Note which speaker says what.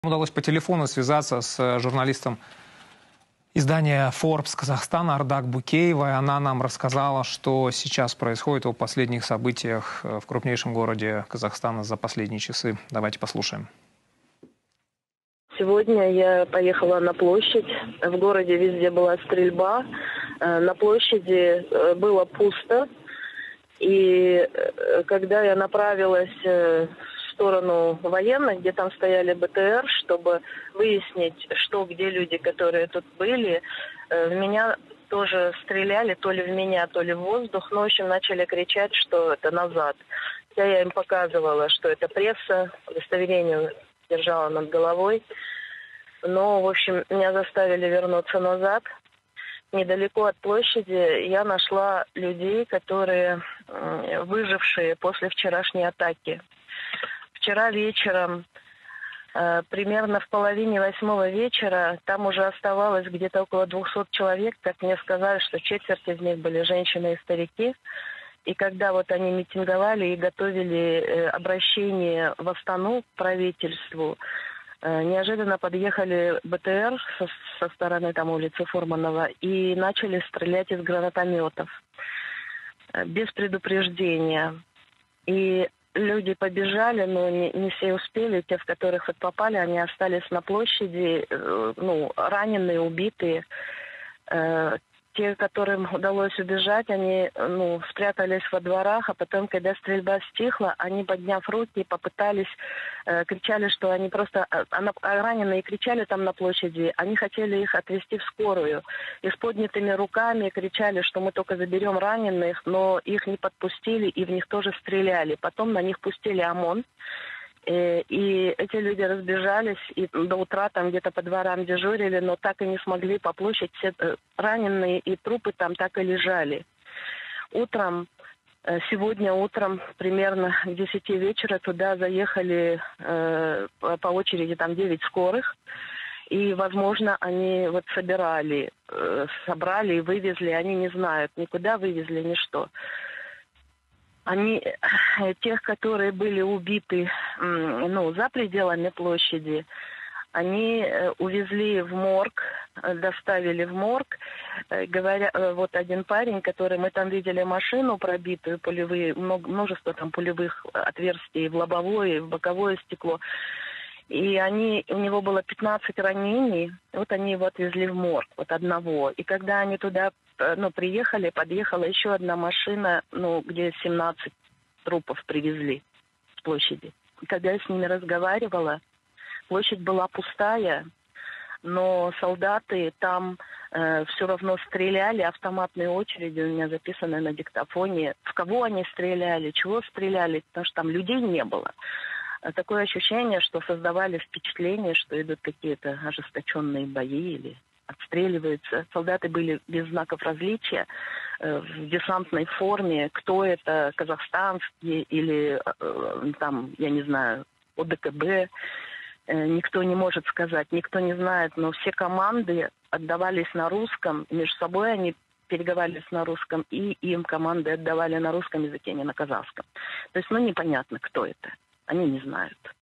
Speaker 1: Удалось по телефону связаться с журналистом издания Forbes Казахстана Ардак Букеевой. Она нам рассказала, что сейчас происходит о последних событиях в крупнейшем городе Казахстана за последние часы. Давайте послушаем.
Speaker 2: Сегодня я поехала на площадь. В городе везде была стрельба. На площади было пусто. И когда я направилась в сторону военных, где там стояли БТР, чтобы выяснить, что, где люди, которые тут были, в меня тоже стреляли, то ли в меня, то ли в воздух. Но, в общем, начали кричать, что это назад. Я им показывала, что это пресса, удостоверение держала над головой. Но, в общем, меня заставили вернуться назад. Недалеко от площади я нашла людей, которые выжившие после вчерашней атаки. Вчера вечером, примерно в 7:30 вечера, там уже оставалось где-то около 200 человек. Как мне сказали, что четверть из них были женщины и старики. И когда вот они митинговали и готовили обращение в Астану к правительству, неожиданно подъехали БТР со стороны там улицы Фурманова и начали стрелять из гранатометов без предупреждения. И люди побежали, но не все успели. Те, в которых вот попали, они остались на площади, раненые, убитые. Те, которым удалось убежать, они спрятались во дворах, а потом, когда стрельба стихла, они, подняв руки, попытались, кричали, что они просто, раненые кричали там на площади, они хотели их отвезти в скорую. И с поднятыми руками кричали, что мы только заберем раненых, но их не подпустили, и в них тоже стреляли. Потом на них пустили ОМОН. И эти люди разбежались, и до утра там где-то по дворам дежурили, но так и не смогли по площади. Все раненые и трупы там так и лежали. Сегодня утром, примерно к 10 вечера, туда заехали по очереди там 9 скорых. И, возможно, они вот собрали и вывезли, они не знают, никуда вывезли, ни что. Они, тех, которые были убиты за пределами площади, они увезли в морг, доставили в морг. Вот один парень, который мы там видели машину пробитую, множество там пулевых отверстий в лобовое и в боковое стекло. И у него было 15 ранений, вот они его отвезли в морг, вот одного. И когда они туда приехали, подъехала еще одна машина, где 17 трупов привезли с площади. И когда я с ними разговаривала, площадь была пустая, но солдаты там все равно стреляли, автоматные очереди у меня записаны на диктофоне. В кого они стреляли, чего стреляли, потому что там людей не было. Такое ощущение, что создавали впечатление, что идут какие-то ожесточенные бои или отстреливаются. Солдаты были без знаков различия, в десантной форме. Кто это, казахстанские или там, я не знаю, ОДКБ. Никто не может сказать, никто не знает, но все команды отдавались на русском. Между собой они переговаривались на русском, и им команды отдавали на русском языке, не на казахском. То есть, непонятно, кто это. Они не знают.